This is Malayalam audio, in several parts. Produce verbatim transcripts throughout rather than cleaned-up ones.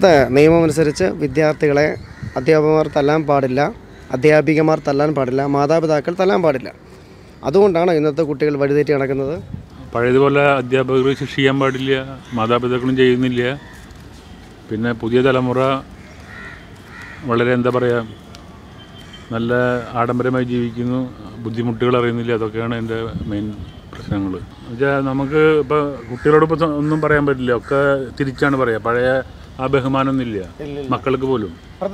ഇപ്പോഴത്തെ നിയമമനുസരിച്ച് വിദ്യാർത്ഥികളെ അധ്യാപകന്മാർ തല്ലാൻ പാടില്ല, അധ്യാപികമാർ തല്ലാൻ പാടില്ല, മാതാപിതാക്കൾ തല്ലാൻ പാടില്ല. അതുകൊണ്ടാണ് ഇന്നത്തെ കുട്ടികൾ വഴിതെറ്റി നടക്കുന്നത്. പഴയതുപോലെ അധ്യാപകർ ശിക്ഷിക്കാൻ പാടില്ല, മാതാപിതാക്കളും ചെയ്യുന്നില്ല. പിന്നെ പുതിയ തലമുറ വളരെ എന്താ പറയുക, നല്ല ആഡംബരമായി ജീവിക്കുന്നു, ബുദ്ധിമുട്ടുകൾ അറിയുന്നില്ല. അതൊക്കെയാണ് എൻ്റെ മെയിൻ പ്രശ്നങ്ങൾ. എന്നുവെച്ചാൽ നമുക്ക് ഇപ്പോൾ കുട്ടികളോടൊപ്പം ഒന്നും പറയാൻ പറ്റില്ല, ഒക്കെ തിരിച്ചാണ് പറയുക. പഴയ ആ ബഹുമാനമൊന്നും ഇല്ല മക്കൾക്ക് പോലും.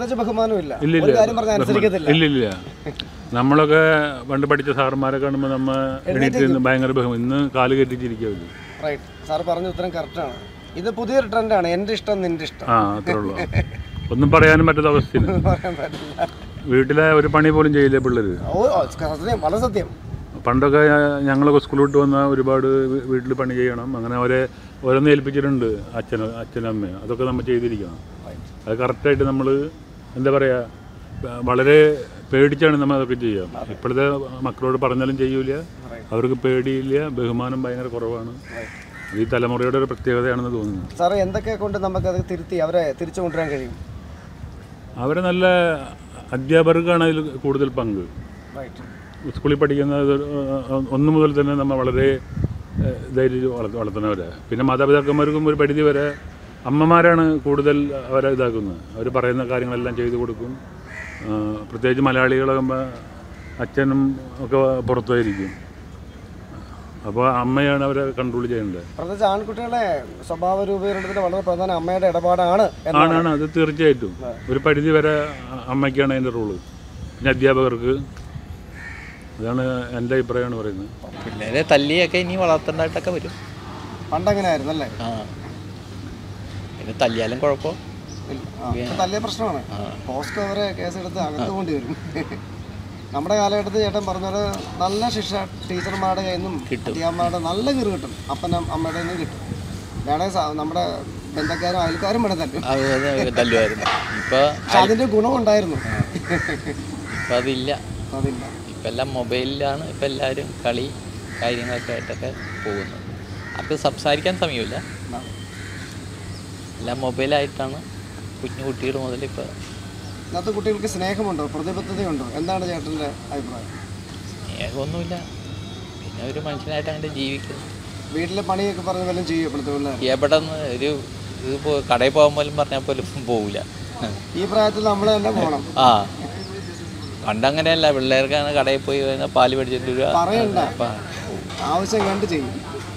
ഇല്ലില്ല ഇല്ലില്ല നമ്മളൊക്കെ പണ്ട് പഠിച്ച സാറന്മാരെ കാണുമ്പോൾ നമ്മൾ എണീറ്റ് ഭയങ്കര ബഹുമാനം. ഇന്ന് കാല് കെട്ടിച്ചിരിക്കുക. സാർ പറഞ്ഞ ഉത്തരം കറക്റ്റാണ്. ഇത് പുതിയൊരു ട്രെൻഡാണ്, എൻ്റെ ഇഷ്ടം നിൻ്റെ ഇഷ്ടം. ആ അത്രേ ഉള്ളൂ. ഒന്നും പറയാനും പറ്റാത്ത അവസ്ഥയാണ്. വീട്ടിലെ ഒരു പണി പോലും ചെയ്യില്ല പിള്ളേർ. വളരെ സത്യം. പണ്ടൊക്കെ ഞങ്ങളൊക്കെ സ്കൂളിൽ വിട്ട് വന്നാൽ ഒരുപാട് വീട്ടിൽ പണി ചെയ്യണം. അങ്ങനെ അവരെ ഓരോന്ന് ഏൽപ്പിച്ചിട്ടുണ്ട് അച്ഛൻ അച്ഛനും അമ്മയും. അതൊക്കെ നമ്മൾ ചെയ്തിരിക്കണം. അത് കറക്റ്റായിട്ട് നമ്മൾ എന്താ പറയുക, വളരെ പേടിച്ചാണ് നമ്മൾ അതൊക്കെ ചെയ്യുക. ഇപ്പോഴത്തെ മക്കളോട് പറഞ്ഞാലും ചെയ്യൂല, അവർക്ക് പേടിയില്ല, ബഹുമാനം ഭയങ്കര കുറവാണ്. ഈ തലമുറയുടെ ഒരു പ്രത്യേകതയാണെന്ന് തോന്നുന്നു. സാറേ, എന്തൊക്കെ കൊണ്ട് നമുക്കത് തിരുത്തി അവരെ തിരിച്ചു കൊണ്ടുവരാൻ കഴിയും? അവരെ നല്ല അധ്യാപകർക്കാണ് അതിൽ കൂടുതൽ പങ്ക്. സ്കൂളിൽ പഠിക്കുന്ന ഒന്ന് മുതൽ തന്നെ നമ്മൾ വളരെ ഇതായിട്ട് വളർത്തുന്നവരെ. പിന്നെ മാതാപിതാക്കന്മാർക്കും ഒരു പരിധി വരെ അമ്മമാരാണ് കൂടുതൽ അവരെ ഇതാക്കുന്നത്. അവർ പറയുന്ന കാര്യങ്ങളെല്ലാം ചെയ്തു കൊടുക്കും. പ്രത്യേകിച്ച് മലയാളികളാകുമ്പോൾ അച്ഛനും ഒക്കെ പുറത്തുമായിരിക്കും. അപ്പോൾ അമ്മയാണ് അവരെ കൺട്രോൾ ചെയ്യേണ്ടത്. പ്രത്യേകിച്ച് ആൺകുട്ടികളെ സ്വഭാവ രൂപീകരണത്തിന് വളരെ പ്രധാന അമ്മയുടെ ഇടപാടാണ്. ആണാണ് അത് തീർച്ചയായിട്ടും. ഒരു പരിധി വരെ അമ്മയ്ക്കാണ് അതിൻ്റെ റോള്. പിന്നെ അധ്യാപകർക്ക്. അതാണ് എൻ്റെ അഭിപ്രായമാണ് പറയുന്നത്. പിള്ളേരെ തല്ലിയൊക്കെ ഇനി വളർത്തേണ്ടതായിട്ടൊക്കെ വരും. പണ്ടങ്ങനെ ആയിരുന്നു അല്ലേ? ആ പിന്നെ തല്ലിയാലും കുഴപ്പം തല്ലിയ പ്രശ്നമാണ്. പോസ്കോ വരെ കേസെടുത്ത് അകത്ത് കൊണ്ടി വരും. നമ്മുടെ കാലഘട്ടത്തിൽ ചേട്ടൻ പറഞ്ഞത് നല്ല ശിക്ഷ ടീച്ചർമാരുടെ കയ്യിൽ നിന്നും അധ്യാപകന്മാരുടെ നല്ല കീറ് കിട്ടും, അപ്പനും അമ്മയുടെ നിന്നും കിട്ടും. വേണമെങ്കിൽ നമ്മുടെ ബന്ധക്കാരും അയൽക്കാരും വേണം തല്ലും. തല്ലുമായിരുന്നു. ഇപ്പൊ അതിന്റെ ഗുണമുണ്ടായിരുന്നു. ഇപ്പം അതില്ല. അതില്ല. ഇപ്പം എല്ലാം മൊബൈലിലാണ് ഇപ്പം എല്ലാവരും കളി കാര്യങ്ങളൊക്കെ ആയിട്ടൊക്കെ പോകുന്നത്. അവർക്ക് സംസാരിക്കാൻ സമയമില്ല, എല്ലാം മൊബൈലായിട്ടാണ് കുഞ്ഞു കുട്ടികൾ മുതൽ. ഇപ്പോൾ ഇന്നത്തെ കുട്ടികൾക്ക് സ്നേഹമുണ്ടോ, പ്രതിബദ്ധതയുണ്ടോ? എന്താണ് ചേട്ടൻ്റെ അഭിപ്രായം? സ്നേഹമൊന്നുമില്ല, പിന്നെ ഒരു മനുഷ്യനായിട്ട് അങ്ങനെ ജീവിക്കുന്നു. വീട്ടിലെ പണിയൊക്കെ പറഞ്ഞ വല്ലതും ചെയ്യപ്പെടുത്തില്ല. എവിടെ നിന്ന് ഒരു ഇത് പോ കടയിൽ പോകാൻ പോലും പറഞ്ഞാൽ പോലും പോവില്ല. ഈ പ്രായത്തിൽ നമ്മൾ തന്നെ പോകണം. ആ പണ്ടങ്ങനെയല്ല, പിള്ളേർക്കാണ് കടയിൽ പോയി കഴിഞ്ഞാൽ പാല് മേടിച്ചിട്ട് രൂപ പറയണ്ട, ആവശ്യം കണ്ട് ചെയ്യും.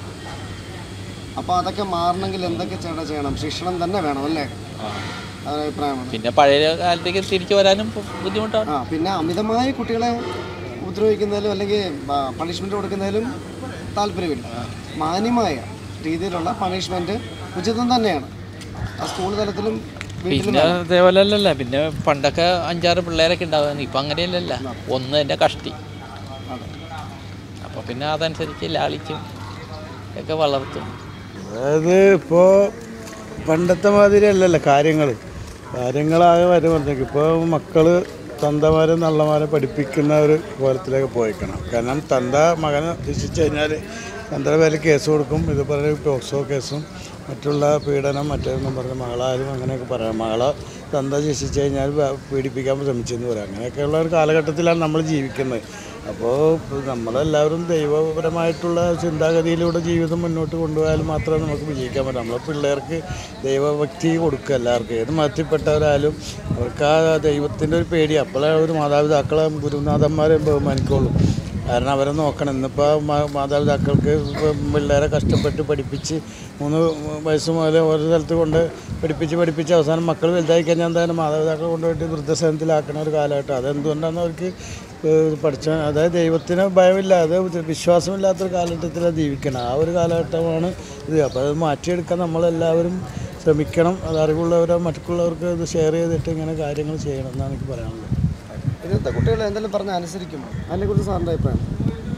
അപ്പോൾ അതൊക്കെ മാറണമെങ്കിൽ എന്തൊക്കെ ചേട്ടാ ചെയ്യണം? ശിക്ഷണം തന്നെ വേണം അല്ലേ? അഭിപ്രായമാണ്. പിന്നെ പഴയ കാലത്തേക്ക് തിരിച്ചു വരാനും ബുദ്ധിമുട്ടാണ്. ആ പിന്നെ അമിതമായ കുട്ടികളെ ഉപദ്രവിക്കുന്നതിലും അല്ലെങ്കിൽ പണിഷ്മെൻറ്റ് കൊടുക്കുന്നതിലും താല്പര്യമില്ല. മാന്യമായ രീതിയിലുള്ള പണിഷ്മെൻറ്റ് ഉചിതം തന്നെയാണ്. ആ സ്കൂൾ തലത്തിലും പിന്നെ അതേപോലെ അല്ലല്ല. പിന്നെ പണ്ടൊക്കെ അഞ്ചാറ് പിള്ളേരൊക്കെ ഉണ്ടാവുമായിരുന്നു, ഇപ്പം അങ്ങനെയല്ലല്ല, ഒന്ന് തന്നെ കഷ്ടി. അപ്പോൾ പിന്നെ അതനുസരിച്ച് ലാളിച്ചും ഒക്കെ വളർത്തും. അതായത് ഇപ്പോൾ പണ്ടത്തെ മാതിരി അല്ലല്ലോ കാര്യങ്ങൾ. കാര്യങ്ങളാകെ വരുമ്പോഴത്തേക്ക് ഇപ്പോൾ മക്കൾ തന്തമാരെ നള്ളമാരെ പഠിപ്പിക്കുന്ന ഒരു കോലത്തിലേക്ക് പോയിക്കണം. കാരണം തന്ത മകനെ ശിക്ഷിച്ചു കഴിഞ്ഞാൽ തന്തയുടെ പേരിൽ കേസ് കൊടുക്കും. ഇതുപോലെ പോക്സോ കേസും മറ്റുള്ള പീഡനം മറ്റേന്നും പറഞ്ഞ് മകളാരും അങ്ങനെയൊക്കെ പറയാം. മകളെ തന്ത ശിക്ഷിച്ചു കഴിഞ്ഞാൽ പീഡിപ്പിക്കാൻ ശ്രമിച്ചെന്ന് പറയാം. അങ്ങനെയൊക്കെയുള്ള ഒരു കാലഘട്ടത്തിലാണ് നമ്മൾ ജീവിക്കുന്നത്. അപ്പോൾ നമ്മളെല്ലാവരും ദൈവപരമായിട്ടുള്ള ചിന്താഗതിയിലൂടെ ജീവിതം മുന്നോട്ട് കൊണ്ടുപോയാൽ മാത്രമേ നമുക്ക് വിജയിക്കാൻ പറ്റും. നമ്മളെ പിള്ളേർക്ക് ദൈവഭക്തി കൊടുക്കുക. എല്ലാവർക്കും ഏത് മതത്തിൽപ്പെട്ടവരായാലും അവർക്ക് ആ ദൈവത്തിൻ്റെ ഒരു പേടി. അപ്പോഴേ ഒരു മാതാപിതാക്കളെ ഗുരുനാഥന്മാരെ ബഹുമാനിക്കുള്ളൂ. കാരണം അവരെ നോക്കണം. ഇന്നിപ്പോൾ മാതാപിതാക്കൾക്ക് പിള്ളേരെ കഷ്ടപ്പെട്ട് പഠിപ്പിച്ച് മൂന്ന് വയസ്സ് മുതൽ ഓരോ സ്ഥലത്ത് കൊണ്ട് പഠിപ്പിച്ച് പഠിപ്പിച്ച് അവസാനം മക്കൾ വലുതായി കഴിഞ്ഞാൽ എന്തായാലും മാതാപിതാക്കളെ കൊണ്ടുപോയിട്ട് വൃദ്ധസദനത്തിലാക്കുന്ന ഒരു കാലഘട്ടം. അതെന്തുകൊണ്ടാണ് അവർക്ക് പഠിച്ച അതായത് ദൈവത്തിന് ഭയമില്ലാതെ വിശ്വാസമില്ലാത്തൊരു കാലഘട്ടത്തിലാണ് ജീവിക്കണം. ആ ഒരു കാലഘട്ടമാണ് ഇത്. അപ്പോൾ അത് മാറ്റിയെടുക്കാൻ നമ്മളെല്ലാവരും ശ്രമിക്കണം. അത് അറിവുള്ളവരോ മറ്റുള്ളവർക്ക് ഇത് ഷെയർ ചെയ്തിട്ട് ഇങ്ങനെ കാര്യങ്ങൾ ചെയ്യണം എന്നാണ് എനിക്ക് പറയാനുള്ളത്. ഇന്നത്തെ കുട്ടികൾ എന്തെങ്കിലും പറഞ്ഞാൽ അനുസരിക്കുമോ? അതിനെക്കുറിച്ച് സാറിൻ്റെ അഭിപ്രായം?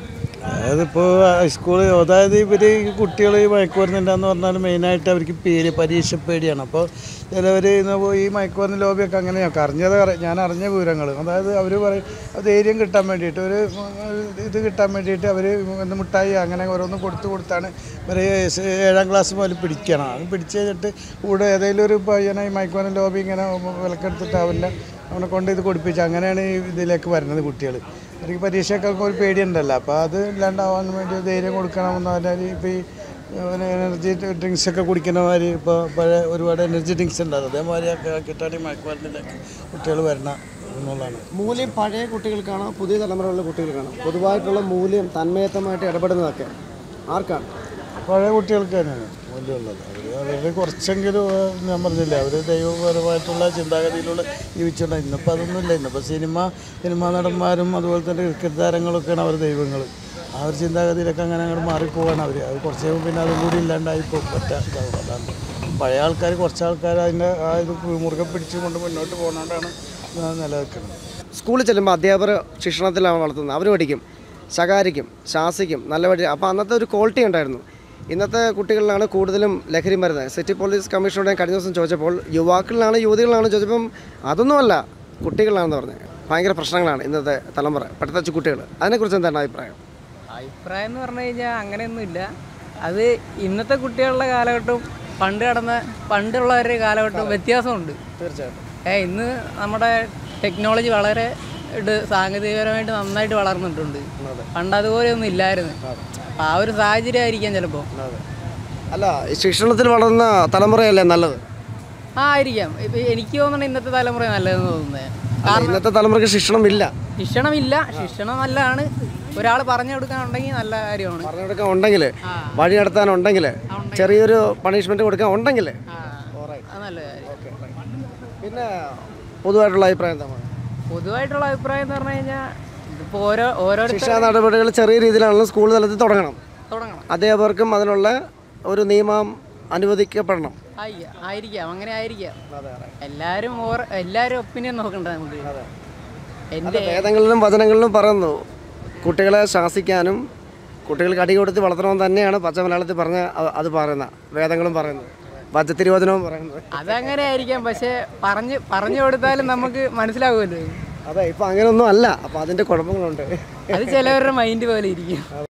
അതായതിപ്പോൾ ഹൈസ്കൂള് അതായത് ഇവർ ഈ കുട്ടികൾ ഈ മയക്കുമരുന്നുണ്ടെന്ന് പറഞ്ഞാൽ മെയിനായിട്ട് അവർക്ക് പേര് പരീക്ഷ പേടിയാണ്. അപ്പോൾ ചിലവർ ഈ മയക്കുമരുന്ന് ലോബിയൊക്കെ അങ്ങനെയാണ് അറിഞ്ഞത്. ഞാൻ അറിഞ്ഞ വിവരങ്ങൾ അതായത് അവർ പറയും ധൈര്യം കിട്ടാൻ വേണ്ടിയിട്ട് ഒരു ഇത് കിട്ടാൻ വേണ്ടിയിട്ട് അവർ മുട്ടായി അങ്ങനെ ഓരോന്നും കൊടുത്ത് കൊടുത്താണ് ഇവർ ഏഴാം ക്ലാസ് മുതൽ പിടിക്കണം. അത് പിടിച്ച് കഴിഞ്ഞിട്ട് കൂടെ ഏതെങ്കിലും ഒരു പയ്യനെ ഈ മയക്കുമരുന്ന് ലോബി ഇങ്ങനെ വിലക്കെടുത്തിട്ട് അവൻ്റെ അവനെ കൊണ്ട് ഇത് കൊടുപ്പിച്ച് അങ്ങനെയാണ് ഈ ഇതിലേക്ക് വരുന്നത് കുട്ടികൾ. അവർക്ക് പരീക്ഷയൊക്കെ ഒരു പേടിയുണ്ടല്ലോ, അപ്പോൾ അത് ഇല്ലാണ്ടാവാൻ വേണ്ടി ധൈര്യം കൊടുക്കണമെന്ന് പറഞ്ഞാൽ ഇപ്പോൾ ഈ എനർജി ഡ്രിങ്ക്സ് ഒക്കെ കുടിക്കുന്നമാതിരി ഇപ്പോൾ പഴയ ഒരുപാട് എനർജി ഡ്രിങ്ക്സ് ഉണ്ടാകും അതേമാതിരിയൊക്കെ കിട്ടാൻ മയക്കുമരുന്നിലേക്ക് കുട്ടികൾ വരണം എന്നുള്ളതാണ്. മൂല്യം പഴയ കുട്ടികൾക്കാണോ പുതിയ തലമുറയിലുള്ള കുട്ടികൾക്കാണോ പൊതുവായിട്ടുള്ള മൂല്യം തന്മയത്തമായിട്ട് ഇടപെടുന്നതൊക്കെ ആർക്കാണ്? പഴയ കുട്ടികൾക്ക് തന്നെയാണ് മൂല്യമുള്ളത്. അവർ അവർ കുറച്ചെങ്കിലും ഞാൻ പറഞ്ഞില്ലേ അവർ ദൈവപരമായിട്ടുള്ള ചിന്താഗതിയിലൂടെ ജീവിച്ചിട്ടുണ്ട്. ഇന്നിപ്പോൾ അതൊന്നുമില്ല. ഇന്നിപ്പോൾ സിനിമ സിനിമാ നടന്മാരും അതുപോലെ തന്നെ ക്രിക്കറ്റ് താരങ്ങളൊക്കെയാണ് അവർ ദൈവങ്ങൾ. ആ ഒരു ചിന്താഗതിയിലൊക്കെ അങ്ങനെ അങ്ങോട്ട് മാറിപ്പോവാണ് അവർ. അത് കുറച്ച് കഴിയുമ്പോൾ പിന്നെ അതും കൂടി ഇല്ലാണ്ടായിപ്പോൾ പറ്റാതാവും. അതാണ് പഴയ ആൾക്കാർ കുറച്ച് ആൾക്കാർ അതിൻ്റെ ആ ഇത് മുറുകെ പിടിച്ചുകൊണ്ട് മുന്നോട്ട് പോകുന്നതുകൊണ്ടാണ് നിലനിൽക്കുന്നത്. സ്കൂളിൽ ചെല്ലുമ്പോൾ അധ്യാപകർ ശിക്ഷണത്തിലാണ് വളർത്തുന്നത്. അവർ പഠിക്കും, ശകാരിക്കും, ശാസിക്കും, നല്ല പഠി അപ്പോൾ അന്നത്തെ ഒരു ക്വാളിറ്റി ഉണ്ടായിരുന്നു. ഇന്നത്തെ കുട്ടികളിലാണ് കൂടുതലും ലഹരി മരുന്ന്. സിറ്റി പോലീസ് കമ്മീഷനോട് ഞാൻ കഴിഞ്ഞ ദിവസം ചോദിച്ചപ്പോൾ യുവാക്കളിലാണ് യുവതികളാണ് ചോദിച്ചപ്പം അതൊന്നുമല്ല കുട്ടികളാണെന്ന് പറഞ്ഞത്. ഭയങ്കര പ്രശ്നങ്ങളാണ് ഇന്നത്തെ തലമുറ പഠിത്തച്ച കുട്ടികൾ. അതിനെക്കുറിച്ച് എന്താണ് അഭിപ്രായം? അഭിപ്രായം എന്ന് പറഞ്ഞു കഴിഞ്ഞാൽ അങ്ങനെയൊന്നുമില്ല. അത് ഇന്നത്തെ കുട്ടികളുടെ കാലഘട്ടവും പണ്ട് കടന്ന പണ്ടുള്ളവരുടെ കാലഘട്ടവും വ്യത്യാസമുണ്ട് തീർച്ചയായിട്ടും. ഏ ഇന്ന് നമ്മുടെ ടെക്നോളജി വളരെ ഇത് സാങ്കേതികപരമായിട്ട് നന്നായിട്ട് വളർന്നിട്ടുണ്ട്. പണ്ട് അതുപോലെയൊന്നും ഇല്ലായിരുന്നു. ആ ഒരു സാഹചര്യം ആയിരിക്കാം ചിലപ്പോൾ. അല്ല, ശിക്ഷണത്തിൽ വളർന്ന തലമുറയല്ലേ നല്ലത്? ആ ആയിരിക്കാം. ഇപ്പം എനിക്ക് തോന്നുന്നത് ഇന്നത്തെ തലമുറ നല്ലതെന്ന് തോന്നുന്നത്. കാരണം ഇന്നത്തെ തലമുറയ്ക്ക് ശിക്ഷണമില്ല. ശിക്ഷണമില്ല, ശിക്ഷണം നല്ലതാണ്. ഒരാൾ പറഞ്ഞു കൊടുക്കാനുണ്ടെങ്കിൽ നല്ല കാര്യമാണ്. പറഞ്ഞു കൊടുക്കാൻ ഉണ്ടെങ്കിൽ, വഴി നടത്താനുണ്ടെങ്കിൽ, ചെറിയൊരു പണിഷ്മെന്റ് കൊടുക്കാൻ ഉണ്ടെങ്കിൽ അത് നല്ല കാര്യം. പിന്നെ പൊതുവായിട്ടുള്ള അഭിപ്രായം എന്താണ്? പൊതുവായിട്ടുള്ള അഭിപ്രായം എന്ന് പറഞ്ഞു കഴിഞ്ഞാൽ ഇതിപ്പോൾ ഓരോ ഓരോ ശിക്ഷാ നടപടികൾ ചെറിയ രീതിയിലാണല്ലോ സ്കൂൾ തലത്തിൽ തുടങ്ങണം. തുടങ്ങണം. അധ്യാപകർക്കും അതിനുള്ള ഒരു നിയമം അനുവദിക്കപ്പെടണം. ആയിരിക്കാം, അങ്ങനെ ആയിരിക്കാം. എല്ലാവരും ഓരോ എല്ലാവരും ഒപ്പീനിയൻ നോക്കണ്ട നമുക്ക്. എൻ്റെ വേദങ്ങളിലും വചനങ്ങളിലും പറയുന്നു കുട്ടികളെ ശാസിക്കാനും കുട്ടികൾക്ക് അടി കൊടുത്ത് വളർത്തണമെന്ന് തന്നെയാണ് പച്ച മലയാളത്തിൽ പറഞ്ഞ അത് പറയുന്ന വേദങ്ങളും പറയുന്നത്, വചത്തിരുവചനവും പറയുന്നത്. അതങ്ങനെ ആയിരിക്കാം, പക്ഷെ പറഞ്ഞ് പറഞ്ഞു കൊടുത്താലും നമുക്ക് മനസ്സിലാവുമല്ലോ. അതെ, ഇപ്പം അങ്ങനെയൊന്നും അല്ല. അപ്പം അതിൻ്റെ കുഴപ്പങ്ങളുണ്ട്. അത് ചിലവരുടെ മൈൻഡ് പോലെ ഇരിക്കും.